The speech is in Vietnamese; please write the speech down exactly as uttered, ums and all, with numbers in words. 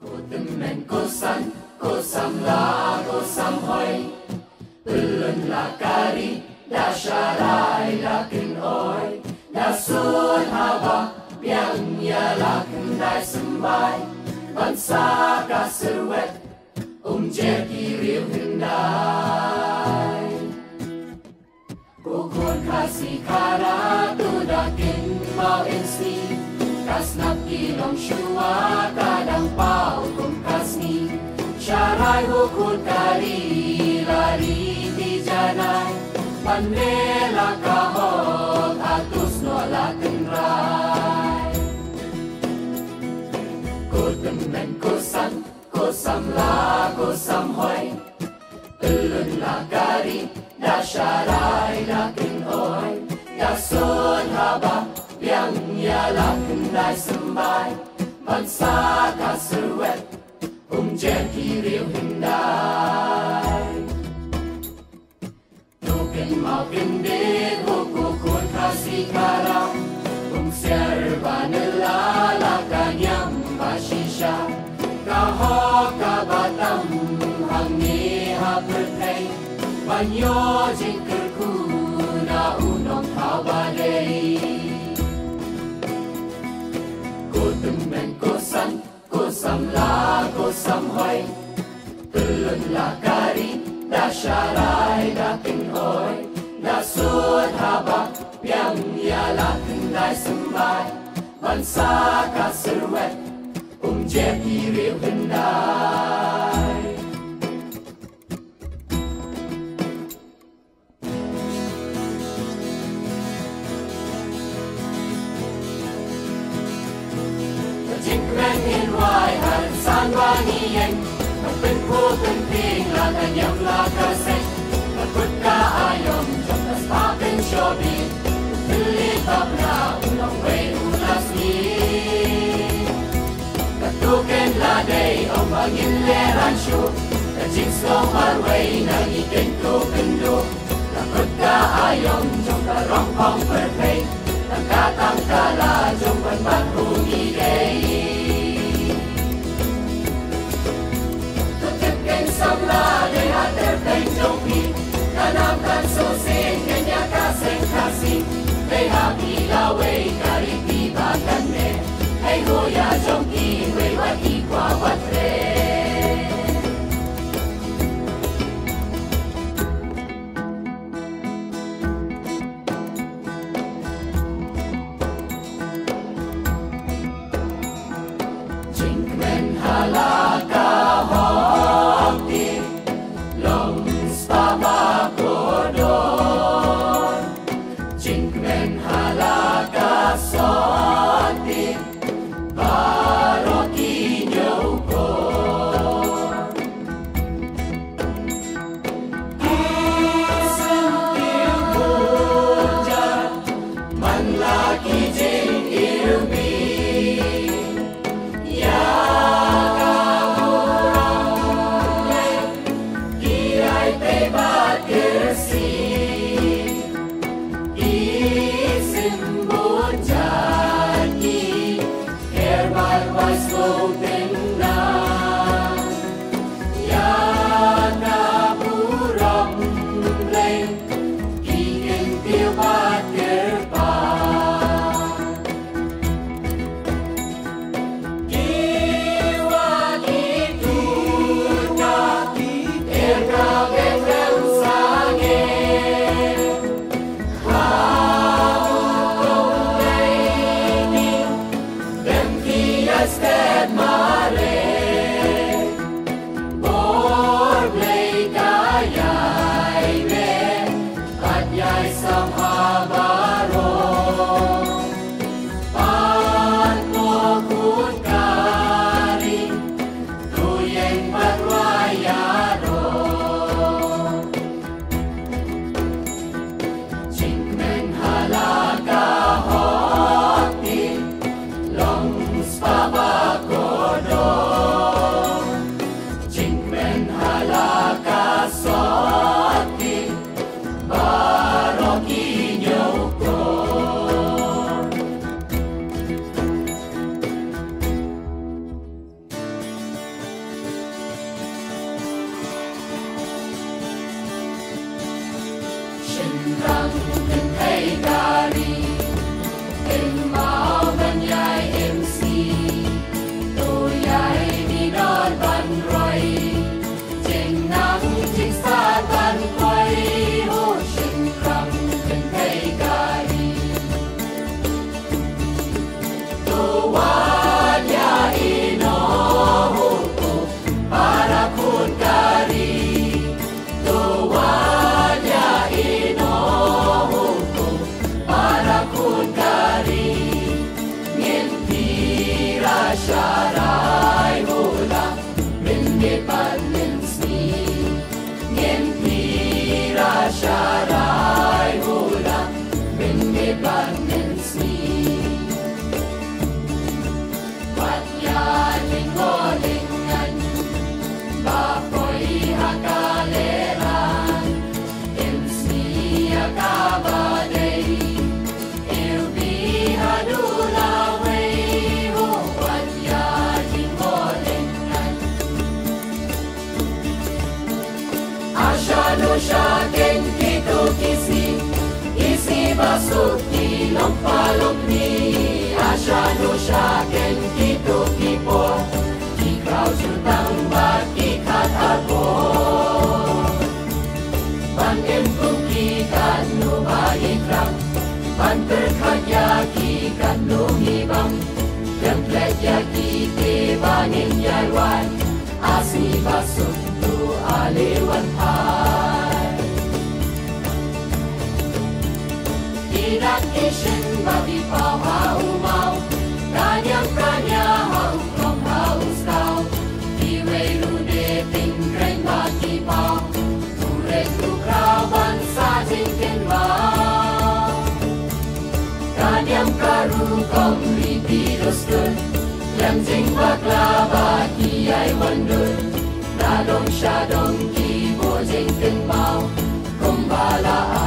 Cô từng men cô san, cô sam la, cô sam hoy. Belum la kari, dah syarai la kin oi. Dah sun haba, biang ya la kendai sembai. Bangsa kaserwet, um je kiriu hendai. Kukun kasih kara tu dakin mau insi. Kasnap kilong syua kadang pau kum kasni. Syarai hukun kari lari di janai. Pandela kahok atus nolak kenrai. Ko temen ko san, ko sam la, ko sam hoy. Elun la kari, dah syarai dah kin oi. Dah sun haba, yang ialah kendai sembai. Bangsa kaserwet, um jen kiriu hendai. Tukin mau gendit, huku kun kasih karang. Um serba nelala kanyam basisha. Kahok kabatam, hangi hapertei. Banyo jingkerku na unong kabadei. Ko temen ko san, ko sam la, ko sam hoy. Telun la kari, dah syarai dah kin oi. Dah sun haba, yang ialah kendai sembai. Bangsa kaserwet, um je kiriu hendai. Jingkren in wai han san wangi yen. Pen ko penting la kanyam la kasek. Takut ka ayom jom tas papen shobi. Pilih tabra ulang way ulas ni. Katuken la day om bangin leran shu. Kajing slow marway na iken ko kendo. Takut ka ayom jom ka rongkong perpay. Tangkatang kala jom ban hungi day. Samla de hater pen jopi kanam kan so sen kenya kaseng kasi they happy la way kari tiba kanne hey goya jonki we wati kwa watre. suki lompalom ni asya dosya ken kito kipo ikraw jutang baki kat arbo Bangem kuki kan no baikrang Banterkat yaki kan no hibang Templet yaki te bangin yarwan Asni basuk tu alewan hai Tidak ishin babi pau hau mau Kanyang kanya hau kom haus kau Diwe rude pingreng baki pau Turek tu krawan sa jingken mau Kanyang karu kom ripidos kun Yang jing bakla baki ay wandun Dadong syadong ki bo jingken mau Kumbala